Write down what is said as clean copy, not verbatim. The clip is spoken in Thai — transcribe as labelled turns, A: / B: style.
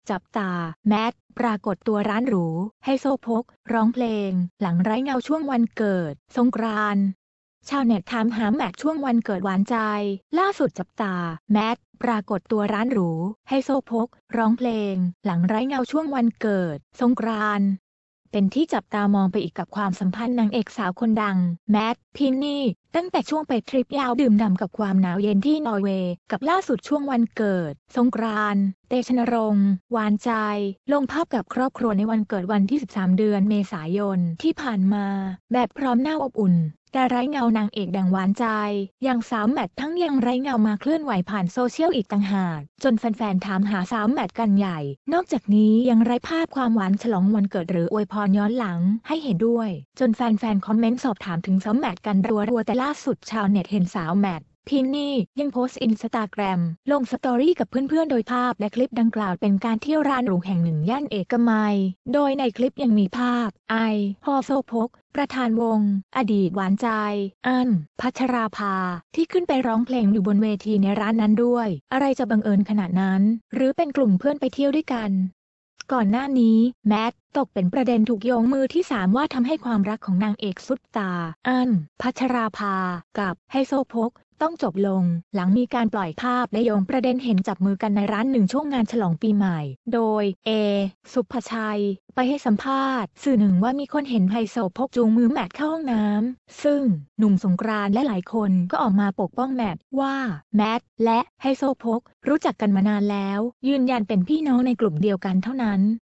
A: จับตาแมทปรากฏตัวร้านหรูไฮโซโพกร้องเพลงหลังไร้เงาช่วงวันเกิดสงกรานต์ชาวเน็ตถามหาแมทช่วงวันเกิดหวานใจล่าสุดจับตาแมทปรากฏตัวร้านหรูไฮโซโพกร้องเพลงหลังไร้เงาช่วงวันเกิดสงกรานต์เป็นที่จับตามองไปอีกกับความสัมพันธ์นางเอกสาวคนดังแมทพินนี่ตั้งแต่ช่วงไปทริปยาวดื่มด่ำกับความหนาวเย็นที่นอร์เวย์กับล่าสุดช่วงวันเกิดสงกรานต์เตชะนรงค์หวานใจลงภาพกับครอบครัวในวันเกิดวันที่13เดือนเมษายนที่ผ่านมาแบบพร้อมหน้าอบอุ่นแต่ไร้เงานางเอกดังหวานใจอย่างสาวแมททั้งยังไร้เงามาเคลื่อนไหวผ่านโซเชียลอีกต่างหากจนแฟนๆถามหาสาวแมทกันใหญ่นอกจากนี้ยังไร้ภาพความหวานฉลองวันเกิดหรืออวยพรย้อนหลังให้เห็นด้วยจนแฟนๆคอมเมนต์สอบถามถึงสาวแมทกันรัวๆแต่ล่าสุดชาวเน็ตเห็นสาวแมทพินนี่ยังโพสต์อินสตาแกรมลงสตอรี่กับเพื่อนๆโดยภาพและคลิปดังกล่าวเป็นการเที่ยวร้านหรูแห่งหนึ่งย่านเอกมัยโดยในคลิปยังมีภาพฮอโซโพกประธานวงอดีตหวานใจอั้นพัชราภาที่ขึ้นไปร้องเพลงอยู่บนเวทีในร้านนั้นด้วยอะไรจะบังเอิญขนาดนั้นหรือเป็นกลุ่มเพื่อนไปเที่ยวด้วยกันก่อนหน้านี้แมทตกเป็นประเด็นถูกโยงมือที่3ว่าทำให้ความรักของนางเอกซุปตาอั้นพัชราภากับไฮโซโพกต้องจบลงหลังมีการปล่อยภาพและโยงประเด็นเห็นจับมือกันในร้านหนึ่งช่วงงานฉลองปีใหม่โดยสุภชัยไปให้สัมภาษณ์สื่อหนึ่งว่ามีคนเห็นไฮโซโพกจูงมือแมทเข้าห้องน้ำซึ่งหนุ่มสงกรานต์และหลายคนก็ออกมาปกป้องแมทว่าแมทและไฮโซโพกรู้จักกันมานานแล้วยืนยันเป็นพี่น้องในกลุ่มเดียวกันเท่านั้น